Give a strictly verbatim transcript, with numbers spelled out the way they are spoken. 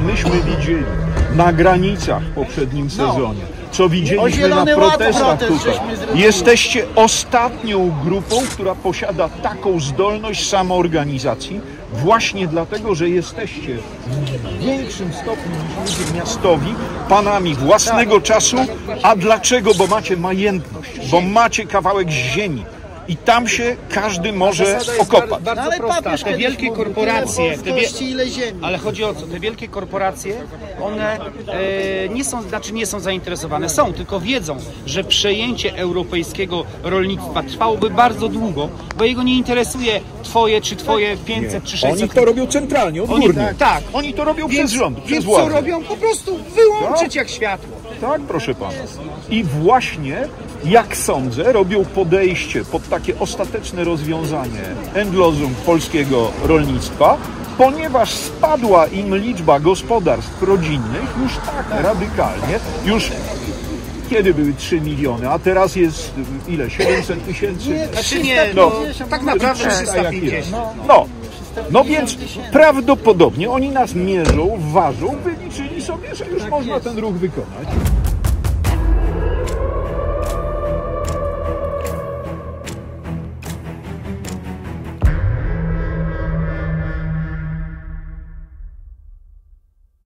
myśmy widzieli na granicach w poprzednim sezonie, co widzieliśmy na protestach tutaj, jesteście ostatnią grupą, która posiada taką zdolność samoorganizacji, właśnie dlatego, że jesteście w większym stopniu niż ludzie miastowi panami własnego czasu. A dlaczego? Bo macie majętność, bo macie kawałek ziemi. I tam się każdy może okopać. Bardzo ale prosta. Te wielkie korporacje, te wie... ile ziemi. ale chodzi o co? Te wielkie korporacje, one e, nie są, znaczy nie są zainteresowane, są, tylko wiedzą, że przejęcie europejskiego rolnictwa trwałoby bardzo długo, bo jego nie interesuje twoje, czy twoje pięćset, czy sześćset. Oni to robią centralnie, odgórnie. Oni, tak, Oni to robią więc, przez rząd, przez więc władzę. co robią? Po prostu wyłączyć tak? jak światło. Tak, proszę pana. I właśnie, jak sądzę, robią podejście pod takie ostateczne rozwiązanie endlozum polskiego rolnictwa, ponieważ spadła im liczba gospodarstw rodzinnych już tak radykalnie, już kiedy były trzy miliony, a teraz jest ile? siedemset tysięcy? Znaczy nie, no, tak naprawdę trzysta pięćdziesiąt. No, no więc prawdopodobnie oni nas mierzą, ważą, wyliczyli sobie, że już można ten ruch wykonać.